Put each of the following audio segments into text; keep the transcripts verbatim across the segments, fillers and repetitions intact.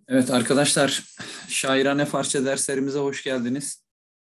Evet arkadaşlar, şairane Farsça derslerimize hoş geldiniz.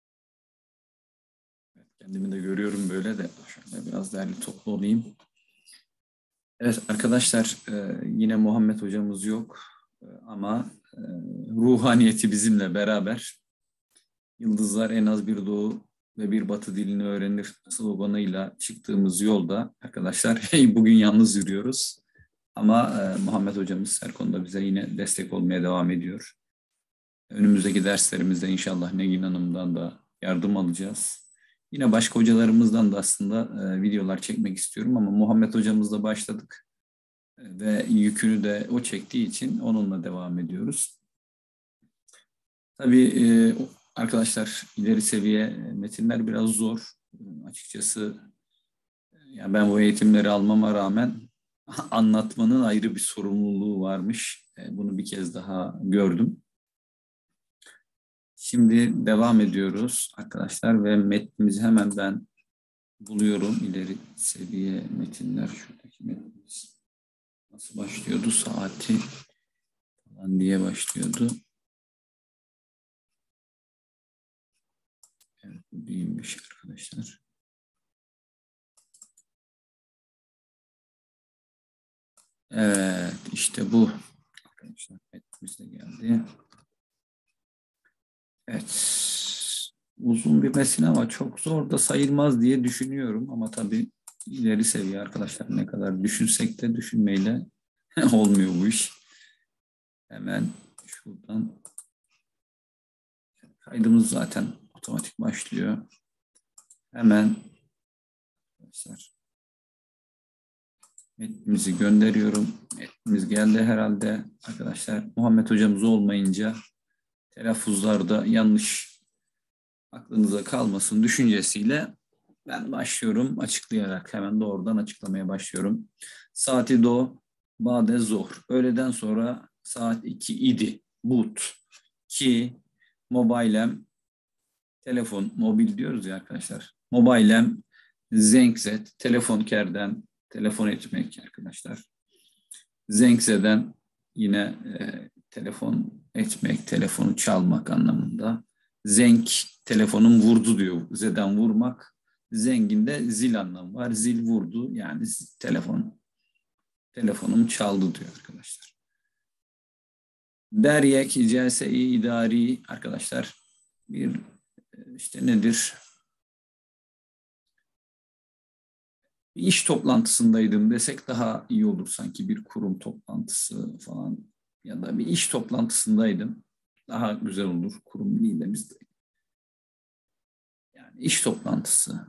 Kendimi de görüyorum böyle de. Şöyle biraz derli toplu olayım. Evet arkadaşlar, e, yine Muhammed hocamız yok. E, ama e, ruhaniyeti bizimle beraber. Yıldızlar en az bir doğu ve bir batı dilini öğrenir sloganıyla çıktığımız yolda arkadaşlar hey, bugün yalnız yürüyoruz. Ama e, Muhammed hocamız her konuda bize yine destek olmaya devam ediyor. Önümüzdeki derslerimizde inşallah Negin Hanım'dan da yardım alacağız. Yine başka hocalarımızdan da aslında e, videolar çekmek istiyorum ama Muhammed hocamızla başladık. E, ve yükünü de o çektiği için onunla devam ediyoruz. Tabii e, arkadaşlar ileri seviye metinler biraz zor. E, açıkçası e, yani ben bu eğitimleri almama rağmen anlatmanın ayrı bir sorumluluğu varmış. E, bunu bir kez daha gördüm. Şimdi devam ediyoruz arkadaşlar ve metnimizi hemen ben buluyorum. İleri seviye metinler şuradaki metnimiz nasıl başlıyordu? Saati falan diye başlıyordu. Evet, bu değilmiş arkadaşlar. Evet, işte bu. Arkadaşlar metnimiz de geldi. Evet. Uzun bir metin ama çok zor da sayılmaz diye düşünüyorum. Ama tabii ileri seviye arkadaşlar ne kadar düşünsek de düşünmeyle olmuyor bu iş. Hemen şuradan kaydımız zaten otomatik başlıyor. Hemen arkadaşlar metnimizi gönderiyorum. Metnimiz geldi herhalde arkadaşlar. Muhammed hocamız olmayınca telaffuzlarda yanlış aklınıza kalmasın düşüncesiyle ben başlıyorum açıklayarak hemen doğrudan açıklamaya başlıyorum. Saati do bade zohr. Öğleden sonra saat iki idi. But ki mobilem telefon, mobil diyoruz ya arkadaşlar. Mobilem zenkzet, telefon kerden, telefon etmek arkadaşlar. Zenkzeden yine e, telefon etmek, telefonu çalmak anlamında. Zenk, telefonum vurdu diyor. Zeden vurmak. Zengin de zil anlamı var. Zil vurdu yani telefon, telefonum çaldı diyor arkadaşlar. Deryek, C S İ idari arkadaşlar bir işte nedir? Bir iş toplantısındaydım desek daha iyi olur sanki bir kurum toplantısı falan ya da bir iş toplantısındaydım. Daha güzel olur kurum değil de bizde. Yani iş toplantısı.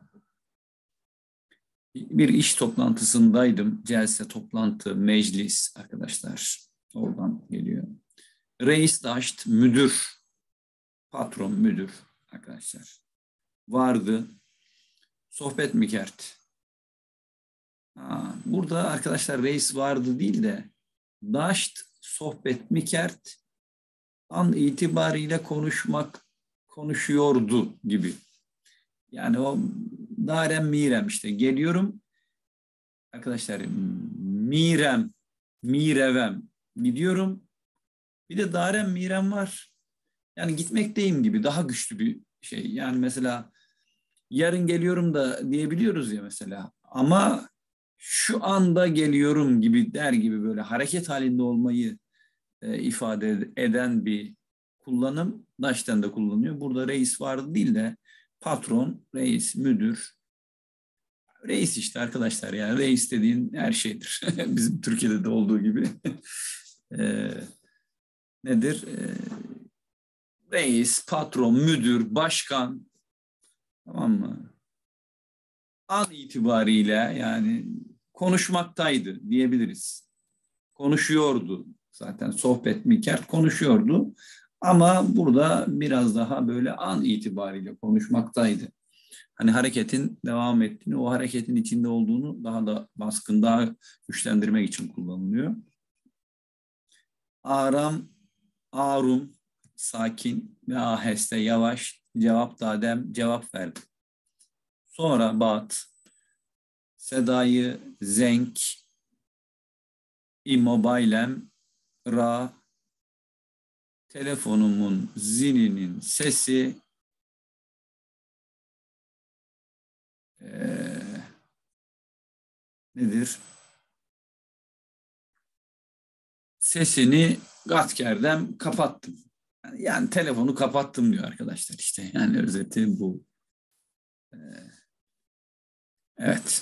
Bir iş toplantısındaydım. Celse, toplantı, meclis arkadaşlar. Oradan geliyor. Reis daşt, müdür, patron, müdür arkadaşlar. Vardı. Sohbet mikert. Ha, burada arkadaşlar reis vardı değil de daşt sohbet mikert an itibariyle konuşmak konuşuyordu gibi. Yani o darem mirem işte geliyorum arkadaşlar mirem mirevem gidiyorum bir de darem mirem var. Yani gitmekteyim gibi daha güçlü bir şey. Yani mesela yarın geliyorum da diyebiliyoruz ya mesela ama şu anda geliyorum gibi der gibi böyle hareket halinde olmayı e, ifade eden bir kullanım Daş'tan da kullanıyor. Burada reis vardı değil de patron, reis, müdür. Reis işte arkadaşlar yani reis dediğin her şeydir. Bizim Türkiye'de de olduğu gibi. e, nedir? E, reis, patron, müdür, başkan tamam mı? An itibariyle yani konuşmaktaydı diyebiliriz. Konuşuyordu zaten sohbet miker konuşuyordu. Ama burada biraz daha böyle an itibariyle konuşmaktaydı. Hani hareketin devam ettiğini, o hareketin içinde olduğunu daha da baskın, daha güçlendirmek için kullanılıyor. Aram, arum, sakin ve aheste, yavaş, cevap dadem, cevap verdi. Sonra bat, sedayı zenk, immobilem, ra, telefonumun zilinin sesi ee, nedir? Sesini gatkerden kapattım. Yani, yani telefonu kapattım diyor arkadaşlar işte. Yani özeti bu. Ee, evet.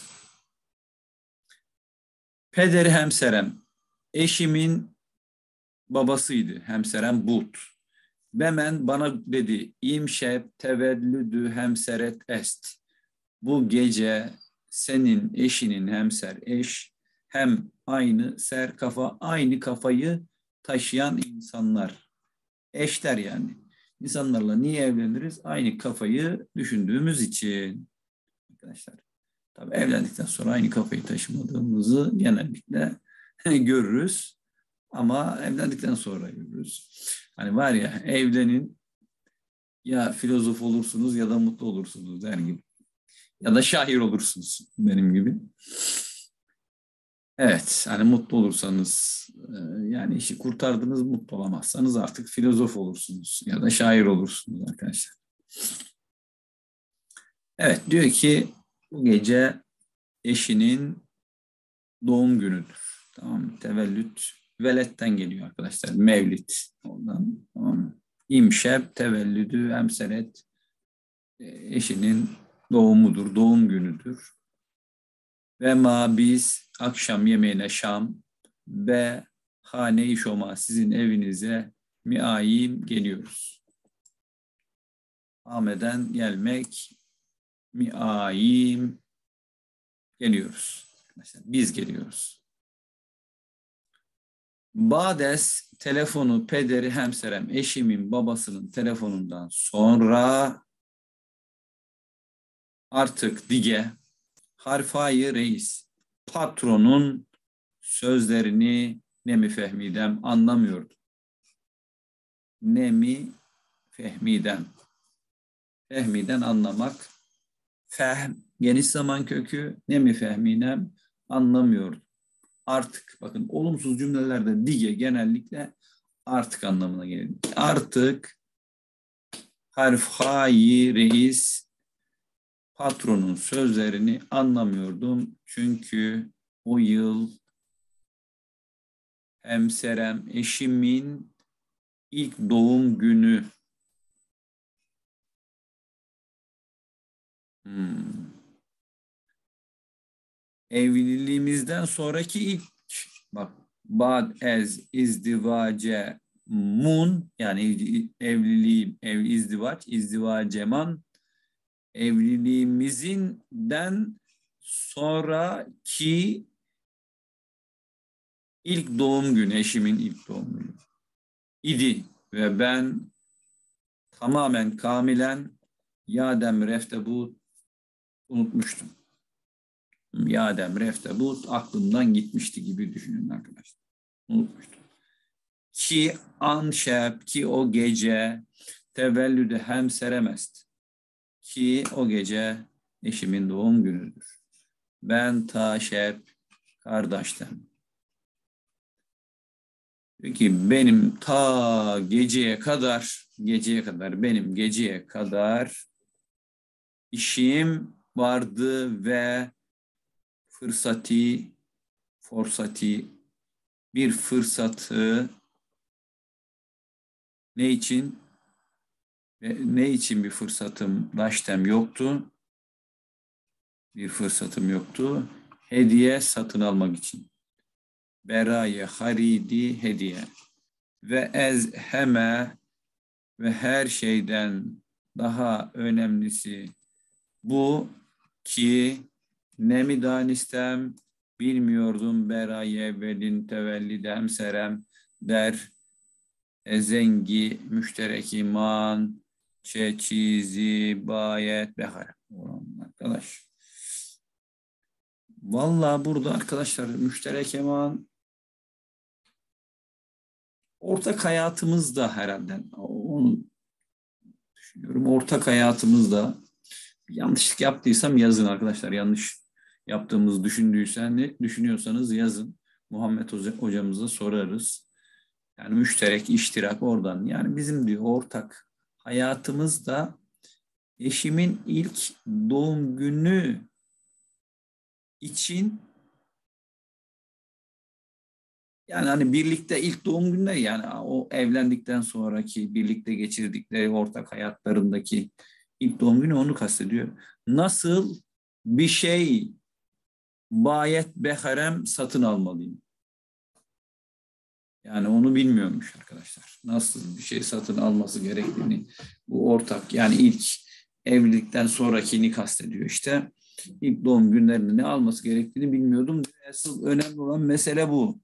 Pederi hemserem. Eşimin babasıydı. Hemserem But. Bemen bana dedi. İmşep tevellüdü hemseret est. Bu gece senin eşinin hemser eş hem aynı ser kafa aynı kafayı taşıyan insanlar. Eşler yani. İnsanlarla niye evleniriz? Aynı kafayı düşündüğümüz için. Arkadaşlar. Tabii evlendikten sonra aynı kafayı taşımadığımızı genellikle görürüz. Ama evlendikten sonra görürüz. Hani var ya evlenin ya filozof olursunuz ya da mutlu olursunuz der gibi. Ya da şair olursunuz benim gibi. Evet, hani mutlu olursanız yani işi kurtardınız, mutlu olamazsanız artık filozof olursunuz ya da şair olursunuz arkadaşlar. Evet, diyor ki bu gece eşinin doğum günüdür. Tamam, tevellüt veletten geliyor arkadaşlar. Mevlit ondan. Tamam. İmşeb tevellüdü emseret eşinin doğumudur, doğum günüdür. Ve ma biz akşam yemeğine Şam ve hane-i şoma sizin evinize miayim geliyoruz. Ahmet'den gelmek miayim geliyoruz. Mesela biz geliyoruz. Bades telefonu pederi hemserem eşimin babasının telefonundan sonra artık dige harfayı reis patronun sözlerini ne mi fehmidem anlamıyordum. Ne mi fehmidem. Fehmiden anlamak. Fehm geniş zaman kökü ne mi fehmidem anlamıyordum. Artık bakın olumsuz cümlelerde dige genellikle artık anlamına gelir. Artık harfayı reis patronun sözlerini anlamıyordum. Çünkü o yıl hemserem eşimin ilk doğum günü. Hmm. Evliliğimizden sonraki ilk bak bad ez izdivace mun yani evliliğim ev izdivaç izdivaceman evliliğimizinden sonraki ilk doğum günü eşimin ilk doğum günü idi ve ben tamamen kamilen yadem reftebut unutmuştum. Yadem reftebut aklımdan gitmişti gibi düşünün arkadaşlar. Unutmuştum. Ki an şeb ki o gece tevellüde hem seremest. Ki o gece eşimin doğum günüdür. Ben ta şeb kardeştim. Peki benim ta geceye kadar geceye kadar benim geceye kadar işim vardı ve fırsatı forsatı bir fırsatı ne için ve ne için bir fırsatım daştem yoktu. Bir fırsatım yoktu. Hediye satın almak için. Beraye haridi hediye. Ve ez heme ve her şeyden daha önemlisi bu ki ne mi danistem bilmiyordum beraye velin tevellidem serem der ezengi müşterek iman çe çizi bayet behar. Arkadaş. Vallahi burada arkadaşlar müşterek iman ortak hayatımızda herhalde onu düşünüyorum. Ortak hayatımızda yanlışlık yaptıysam yazın arkadaşlar. Yanlış yaptığımızı düşündüysen ne düşünüyorsanız yazın. Muhammed hocamıza sorarız. Yani müşterek, iştirak oradan. Yani bizim diyor ortak hayatımızda eşimin ilk doğum günü için, yani hani birlikte ilk doğum günleri, yani o evlendikten sonraki birlikte geçirdikleri ortak hayatlarındaki ilk doğum günü, onu kastediyor. Nasıl bir şey bayet beharem satın almalıyım? Yani onu bilmiyormuş arkadaşlar. Nasıl bir şey satın alması gerektiğini, bu ortak, yani ilk evlilikten sonrakini kastediyor işte. İlk doğum günlerinde ne alması gerektiğini bilmiyordum. Asıl önemli olan mesele bu.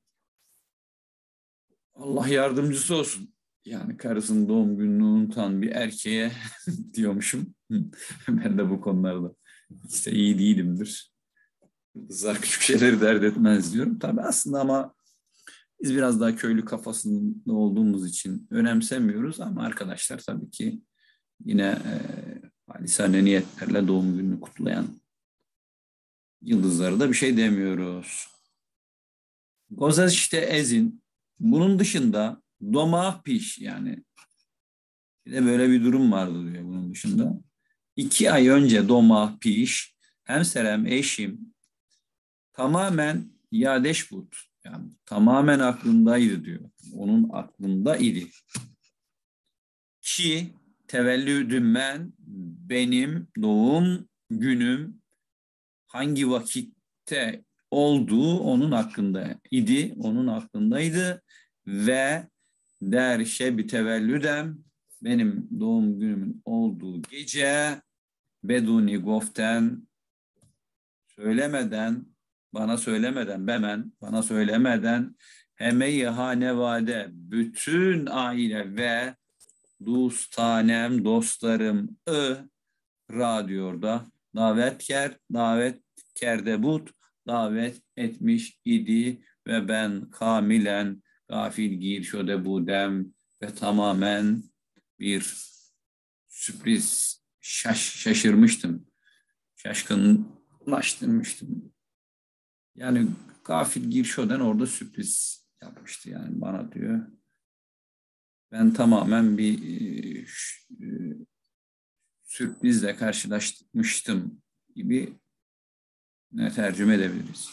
Allah yardımcısı olsun. Yani karısının doğum gününü unutan bir erkeğe diyormuşum. Ben de bu konularda işte iyi değilimdir. Kızlar küçük şeyleri dert etmez diyorum. Tabii aslında ama biz biraz daha köylü kafasında olduğumuz için önemsemiyoruz, ama arkadaşlar tabii ki yine e, halisane niyetlerle doğum gününü kutlayan yıldızlara da bir şey demiyoruz. Gozes işte ezin. Bunun dışında domah piş, yani bir de böyle bir durum vardı diyor bunun dışında. İki ay önce domah piş hemserem eşim tamamen yadeş but. Yani tamamen aklındaydı diyor. Onun aklında idi. Ki tevellüdüm ben, benim doğum günüm hangi vakitte olduğu onun hakkında idi, onun aklındaydı ve der şebi tevellüdem, benim doğum günümün olduğu gece beduni goften, söylemeden, bana söylemeden, bemen, bana söylemeden heme-i hanevade, bütün aile ve dostanem, dostlarım ı radyoda davetker, davetkerde but, davet etmiş idi ve ben kamilen gafil gir şöyle budem ve tamamen bir sürpriz şaş, şaşırmıştım. Şaşkınlaştırmıştım. Yani gafil gir şöden orada sürpriz yapmıştı yani bana diyor. Ben tamamen bir e, sürprizle karşılaşmıştım gibi ne tercüme edebiliriz.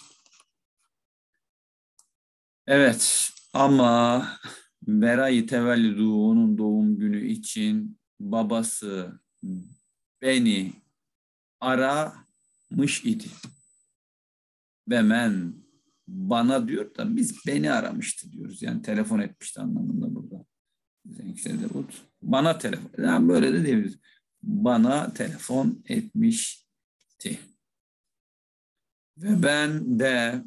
Evet, ama Beray Tevellidu, onun doğum günü için babası beni aramış idi. Ve ben, bana diyor da biz beni aramıştı diyoruz. Yani telefon etmişti anlamında burada. Bana telefon, yani böyle de diyebiliriz. Bana telefon etmişti. Ve ben de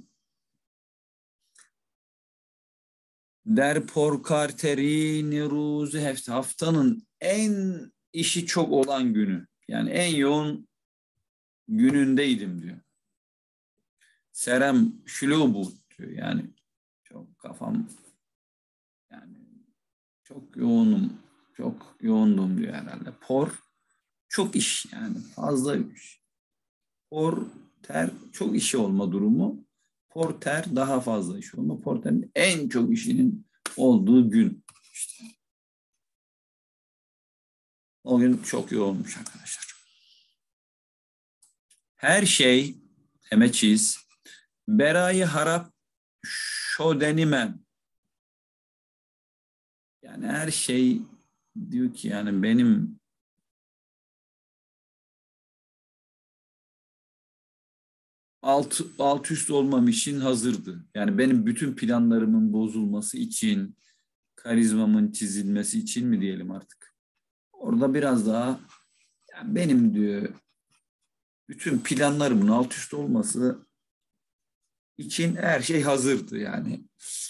der porkarterini ruzu hefte, haftanın en işi çok olan günü, yani en yoğun günündeydim diyor. Serem şulubu diyor, yani çok kafam, yani çok yoğunum, çok yoğundum diyor herhalde. Por çok iş, yani fazla iş. Por ter çok işi olma durumu. Porter daha fazla iş olma. Porter'in en çok işinin olduğu gün işte. O gün çok yoğunmuş arkadaşlar. Her şey emeçiz. Berayı harap şodenimen. Yani her şey diyor ki, yani benim alt, alt üst olmam için hazırdı. Yani benim bütün planlarımın bozulması için, karizmamın çizilmesi için mi diyelim artık. Orada biraz daha, yani benim diyor bütün planlarımın alt üst olması için her şey hazırdı yani.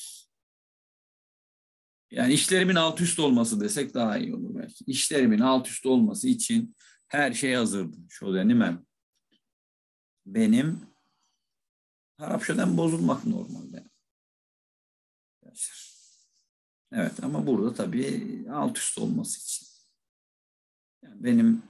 Yani işlerimin alt üst olması desek daha iyi olur belki. İşlerimin alt üst olması için her şey hazırdı. Şu denimem. Benim Arapçadan bozulmak normalde. Evet, ama burada tabii alt üst olması için. Yani benim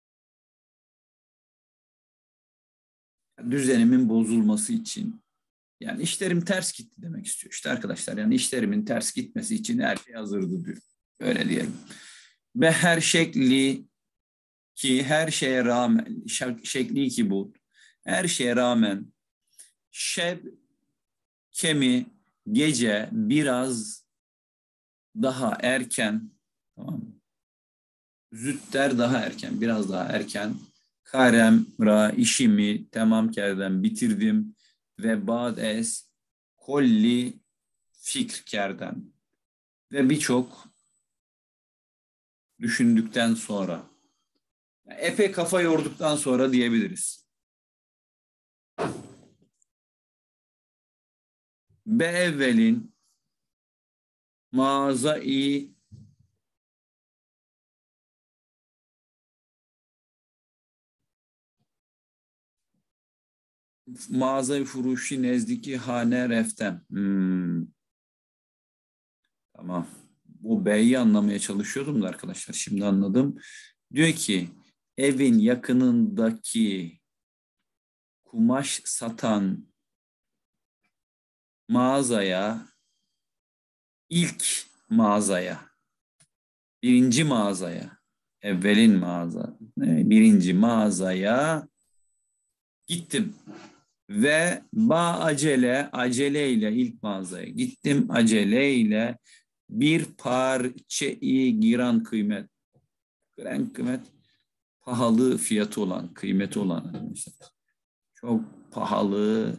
düzenimin bozulması için Yani işlerim ters gitti demek istiyor işte arkadaşlar. Yani işlerimin ters gitmesi için her şey hazırdı diyor. Öyle diyelim. Ve her şekli ki her şeye rağmen, şekli ki bu, her şeye rağmen şeb kemi gece biraz daha erken, tamam mı? Zütter daha erken, biraz daha erken. Karem ra işimi tamam kerden bitirdim ve bad es kolli fikr kerden ve birçok düşündükten sonra, yani epey kafa yorduktan sonra diyebiliriz. Be evvelin mağazayı mağazayı furuşi nezdiki hane reftem. Hmm. Tamam. Bu B'yi anlamaya çalışıyordum da arkadaşlar. Şimdi anladım. Diyor ki evin yakınındaki kumaş satan mağazaya, ilk mağazaya, birinci mağazaya, evvelin mağaza, birinci mağazaya gittim. Ve ba acele, aceleyle ilk mağazaya gittim, aceleyle bir parçayı giran kıymet, giran kıymet, pahalı fiyatı olan, kıymeti olan arkadaşlar. Çok pahalı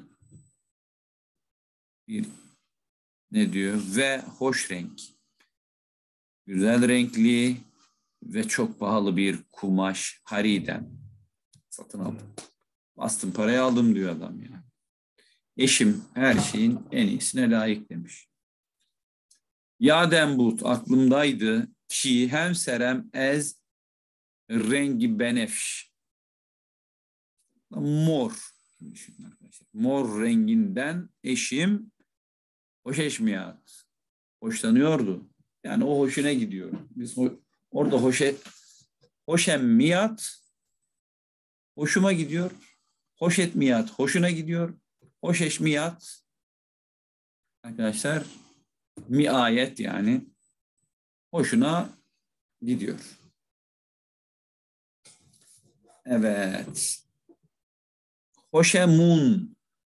bir, ne diyor? Ve hoş renk. Güzel renkli ve çok pahalı bir kumaş hariden satın aldım. Bastım parayı aldım diyor adam ya. Eşim her şeyin en iyisine layık demiş. Yadem but aklımdaydı ki hem serem ez rengi benefş. Mor. Mor renginden eşim hoşeşmiyat. Hoşlanıyordu. Yani o hoşuna gidiyor. Biz ho- orada hoşe hoşemmiyat hoşuma gidiyor. Hoşetmiyat hoşuna gidiyor. Hoşeşmiyat arkadaşlar miayet yani hoşuna gidiyor. Evet. Hoşemun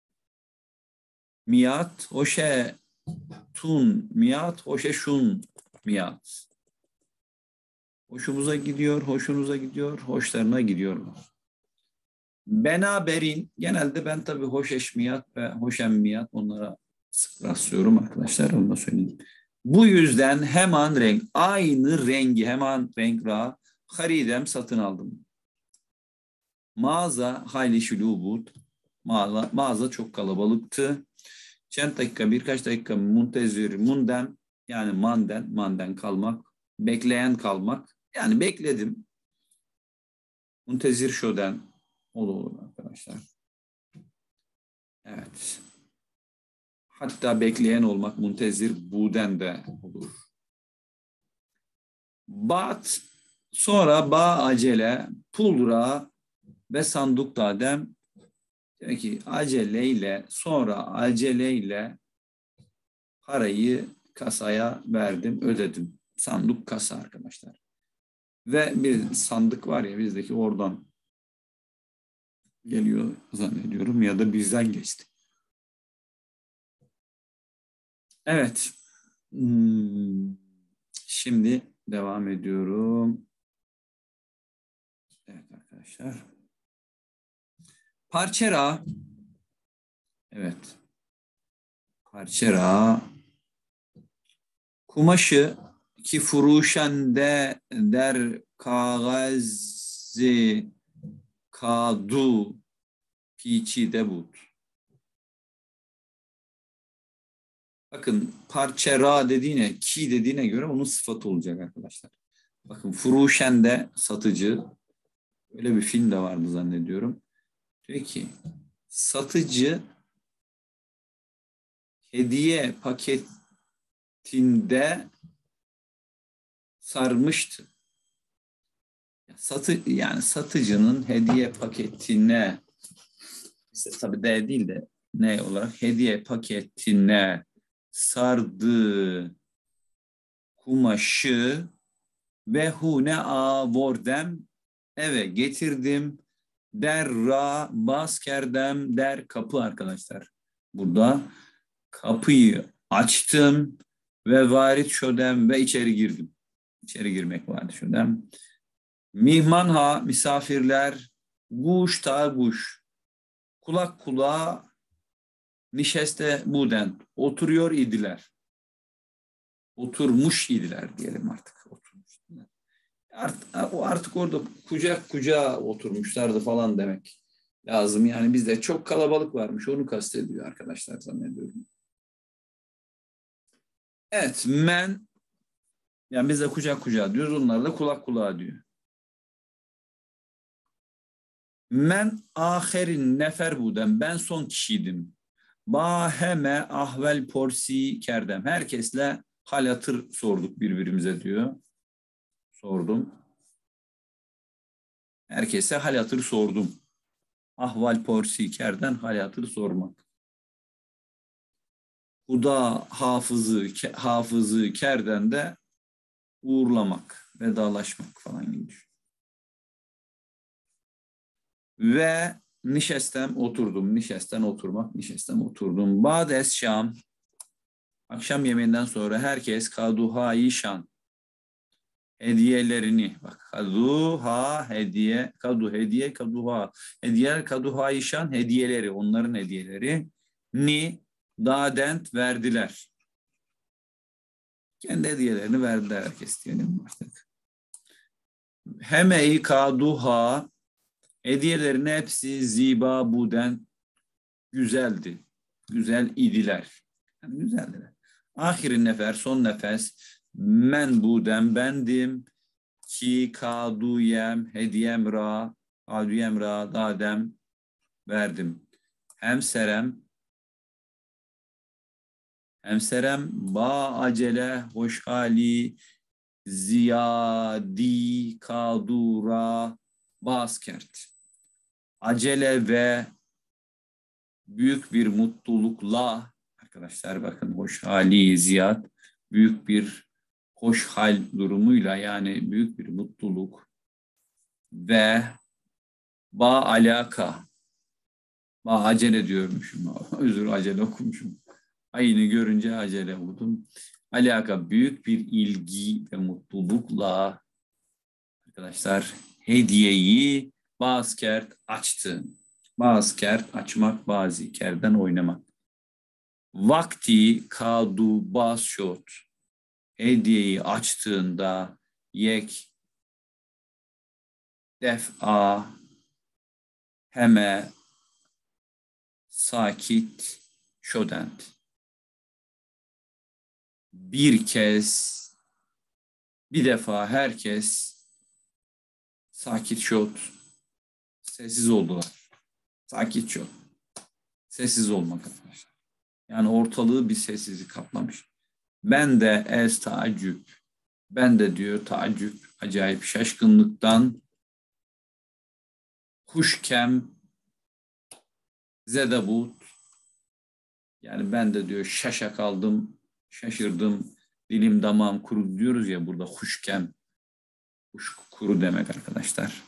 miyat, hoşe tun miyat, hoşe şun miyat. Hoşumuza gidiyor, hoşunuza gidiyor, hoşlarına gidiyorlar. Benaberin, genelde ben tabii hoşeşmiyat ve hoşemmiyat onlara sık rastlıyorum arkadaşlar, onu da söyleyeyim. Bu yüzden hemen renk, aynı rengi hemen renk ra, haridem satın aldım. Mağaza hayli şulubut, mağaza, mağaza çok kalabalıktı. Çent dakika, birkaç dakika muntezir, munden, yani manden, manden kalmak, bekleyen kalmak. Yani bekledim. Muntezir şöden, o da olur arkadaşlar. Evet. Hatta bekleyen olmak, muntezir buden de olur. Bat, sonra ba acele, pulra ve sanduk dadem. Diyor ki aceleyle, sonra aceleyle parayı kasaya verdim, ödedim. Sanduk kasa arkadaşlar. Ve bir sandık var ya bizdeki, oradan geliyor zannediyorum ya da bizden geçti. Evet. Hmm. Şimdi devam ediyorum. Evet arkadaşlar. Parçera. Evet. Parçera. Kumaşı ki furuşende der kağızı kadu piçi debut. Bakın parçera dediğine, ki dediğine göre onun sıfatı olacak arkadaşlar. Bakın furuşende satıcı, öyle bir film de vardı zannediyorum. Diyor ki satıcı hediye paketinde sarmıştı. Satı, yani satıcının hediye paketine, işte tabii de değil de ne olarak? Hediye paketine sardığı kumaşı ve hune avordem eve getirdim. Der ra bas kerdem der kapı arkadaşlar. Burada kapıyı açtım ve varit şödem ve içeri girdim. İçeri girmek vardı şödem. Mihmanha misafirler guş ta guş kulak kulağa nişeste buden oturuyor idiler. Oturmuş idiler diyelim artık. Oturmuş idiler. Artık, artık orada kucak kucağa oturmuşlardı falan demek lazım. Yani bizde çok kalabalık varmış. Onu kastediyor arkadaşlar zannediyorum. Evet, men yani biz de kucak kucağa diyoruz. Onlar da kulak kulağa diyor. Men aherin nefer budem. Ben son kişiydim. Baheme ahvel porsi kerdem. Herkesle hal hatır sorduk birbirimize diyor. Sordum. Herkese hal hatır sordum. Ahval porsi kerden hal hatır sormak. Huda hafızı, hafızı kerden de uğurlamak, vedalaşmak falan gibi düşün. Ve nişestem oturdum. Nişesten oturmak, nişestem oturdum. Bades şam. Akşam yemeğinden sonra herkes kaduhayı şan. Hediyelerini, bak kaduha hediye, kadu hediye, kaduha. Hediyeler kaduhayı şan, hediyeleri, onların hediyeleri. Ni dadent verdiler. Kendi hediyelerini verdiler herkes diyelim artık. Heme-i kaduha, hediyelerin hepsi ziba buden güzeldi. Güzel idiler. Yani güzeldiler. Ahirin nefer, son nefes. Men buden bendim. Ki kaduyem hediyem ra, kaduyem ra dadem verdim. Hemserem, hemserem ba acele hoş hali ziyadi kadura baskert. Acele ve büyük bir mutlulukla arkadaşlar bakın hoş hali ziyad büyük bir hoş hal durumuyla yani büyük bir mutluluk ve ba alaka ba acele diyormuşum. Özür acele okumuşum. Ayını görünce acele okudum. Alaka büyük bir ilgi ve mutlulukla arkadaşlar hediyeyi bazkert açtı. Bazkert açmak, bazı kerden oynamak. Vakti kadu basşot hediyeyi açtığında yek defa heme sakit şodent. Bir kez bir defa herkes sakit şot sessiz oldular. Sakit şot. Sessiz olmak arkadaşlar. Yani ortalığı bir sessizlik kaplamış. Ben de ez taaccüp. Ben de diyor taaccüp acayip şaşkınlıktan huşkem zedabut yani ben de diyor şaşa kaldım, şaşırdım, dilim damağım kuru diyoruz ya burada huşkem, huş kuru demek arkadaşlar.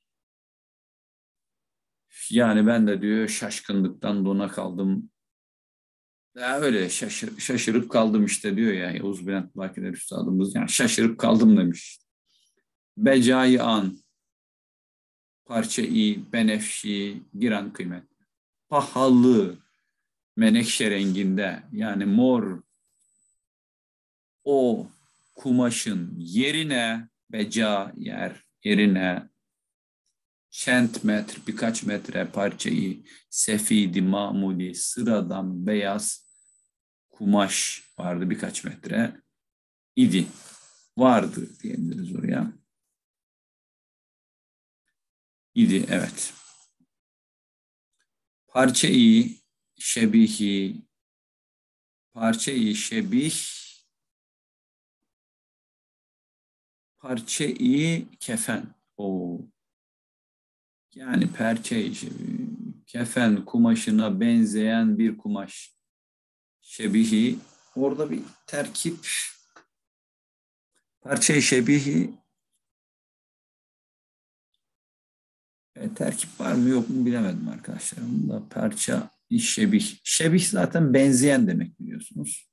Yani ben de diyor şaşkınlıktan dona kaldım. Ya öyle şaşır, şaşırıp kaldım işte diyor ya Yavuz Bülent Bakiler Üstadımız yani şaşırıp kaldım demiş. Becai an, parça-i benefşi, bir an kıymet. Pahalı, menekşe renginde yani mor o kumaşın yerine beca yer yerine şent metre birkaç metre parçayı sefidi mamuli sıradan beyaz kumaş vardı birkaç metre idi vardı diyebiliriz oraya idi evet parçayı şebihi parçayı şebih parçayı kefen o yani parçayı şebih kefen kumaşına benzeyen bir kumaş. Şebihi. Orada bir terkip. Parça-i şebihi. E, terkip var mı yok mu bilemedim arkadaşlar. Bunda parça-i şebih. Şebih zaten benzeyen demek biliyorsunuz.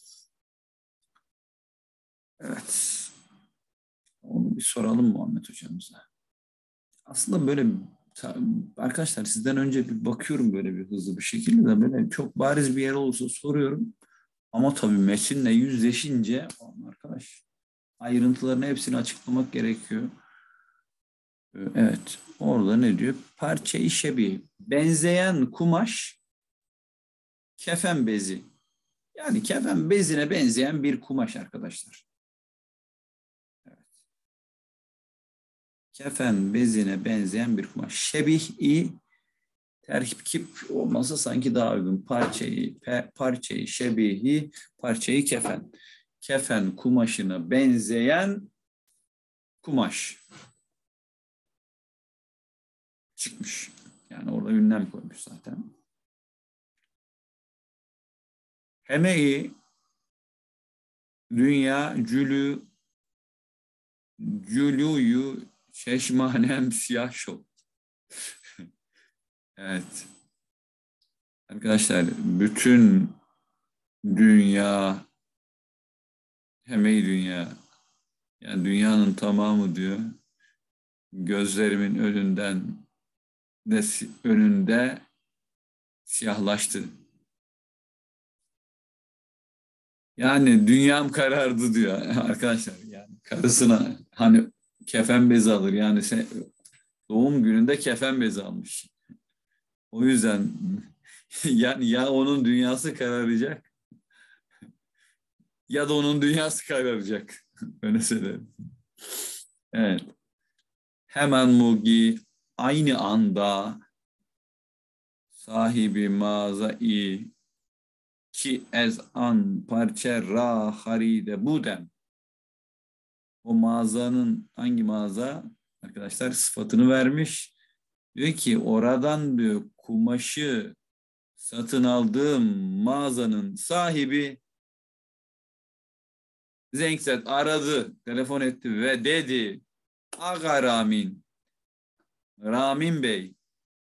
Evet. Onu bir soralım Muhammed hocamıza. Aslında böyle arkadaşlar sizden önce bir bakıyorum böyle bir hızlı bir şekilde de böyle çok bariz bir yer olursa soruyorum. Ama tabii metinle yüzleşince arkadaş ayrıntıların hepsini açıklamak gerekiyor. Evet. Orada ne diyor? Parça-i şebih. Benzeyen kumaş kefen bezi. Yani kefen bezine benzeyen bir kumaş arkadaşlar. Kefen bezine benzeyen bir kumaş. Şebih-i terkip olmasa sanki daha uygun. Parçayı, pe, parçayı şebihi, parçayı kefen. Kefen kumaşına benzeyen kumaş çıkmış. Yani orada ünlem koymuş zaten. Heme-i dünya cülü cülüyü çeşmanem siyah şol. Evet. Arkadaşlar bütün dünya heme-i dünya yani dünyanın tamamı diyor gözlerimin önünden de önünde siyahlaştı. Yani dünyam karardı diyor arkadaşlar. Yani karısına hani kefen bezi alır. Yani sen, doğum gününde kefen bezi almış. O yüzden yani ya onun dünyası kararacak ya da onun dünyası kararacak. Öyle söylerim. Evet. Hemen Mugi aynı anda sahibi mağazayı ki ez an parça ra haride budem. O mağazanın hangi mağaza? Arkadaşlar sıfatını vermiş. Diyor ki oradan diyor kumaşı satın aldığım mağazanın sahibi Zenkset aradı, telefon etti ve dedi Aga Ramin, Ramin Bey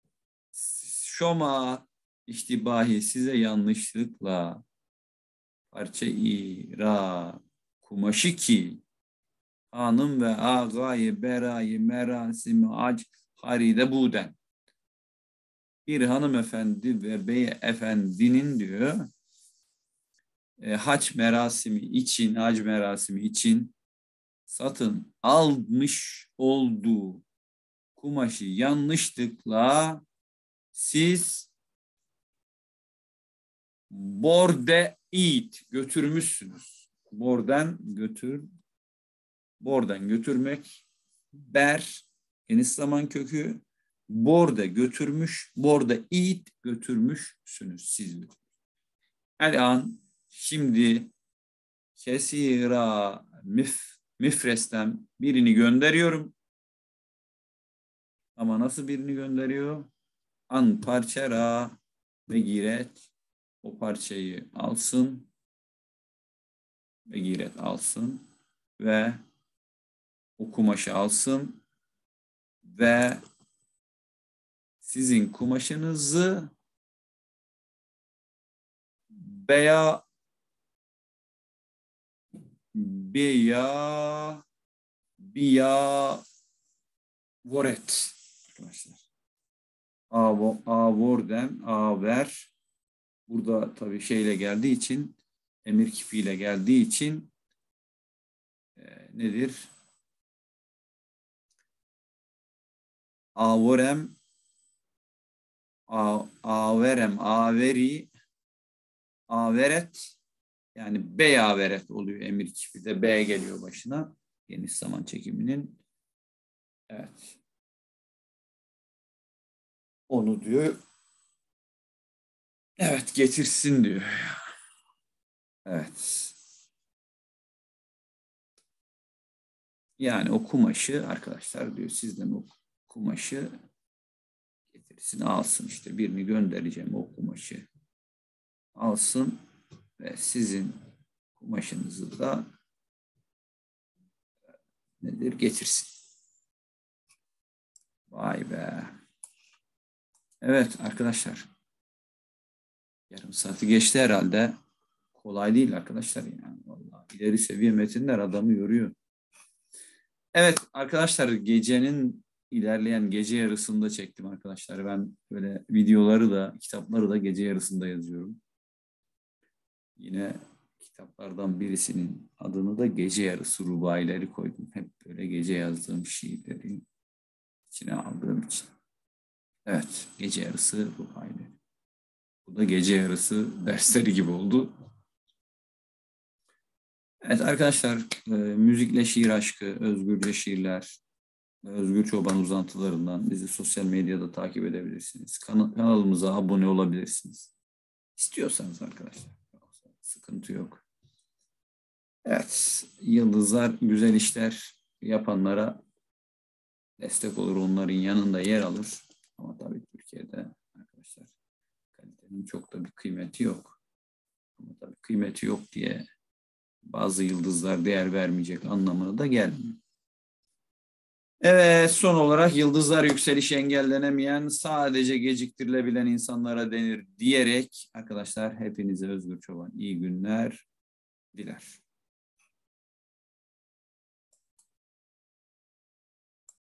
şoma iştibahi size yanlışlıkla parça-i ra kumaşı ki hanım ve ağayı berayı merasimi ac haride buden. Bir hanımefendi ve beyefendinin diyor e, hac merasimi için, hac merasimi için satın almış olduğu kumaşı yanlışlıkla siz borde it götürmüşsünüz. Borden götür, borden götürmek, ber geniş zaman kökü, borde götürmüş, borde it götürmüşsünüz siz. El an şimdi kesira mif, mifresten birini gönderiyorum. Ama nasıl birini gönderiyor? An parçara ve giret o parçayı alsın ve giret alsın ve o kumaşı alsın ve sizin kumaşınızı beya beya biya voret arkadaşlar. Avorden, aver burada tabii şeyle geldiği için emir kipiyle geldiği için e, nedir? Avorem a, averem averi averet yani beyaveret oluyor emir kipi de B geliyor başına geniş zaman çekiminin. Evet. Onu diyor. Evet getirsin diyor. Evet. Yani o kumaşı arkadaşlar diyor sizden o kumaşı getirin. birisini alsın, işte birini göndereceğim o kumaşı alsın ve sizin kumaşınızı da nedir getirsin. Vay be. Evet arkadaşlar. Yarım saati geçti herhalde. Kolay değil arkadaşlar yani. Vallahi ileri seviye metinler adamı yoruyor. Evet arkadaşlar, gecenin ilerleyen gece yarısında çektim arkadaşlar. Ben böyle videoları da kitapları da gece yarısında yazıyorum. Yine kitaplardan birisinin adını da Gece Yarısı Rubaileri koydum. Hep böyle gece yazdığım şiirleri içine aldığım için. Evet, Gece Yarısı Rubaileri. Bu da gece yarısı dersleri gibi oldu. Evet arkadaşlar, e, müzikle şiir aşkı, özgürce şiirler, Özgür Çoban uzantılarından bizi sosyal medyada takip edebilirsiniz. Kan kanalımıza abone olabilirsiniz. İstiyorsanız arkadaşlar. Sıkıntı yok. Evet, yıldızlar güzel işler yapanlara destek olur, onların yanında yer alır. Ama tabii Türkiye'de arkadaşlar kalitenin çok da bir kıymeti yok. Ama tabii kıymeti yok diye bazı yıldızlar değer vermeyecek anlamına da gelmiyor. Evet, son olarak yıldızlar yükselişi engellenemeyen, sadece geciktirilebilen insanlara denir diyerek arkadaşlar hepinize Özgür Çoban iyi günler diler.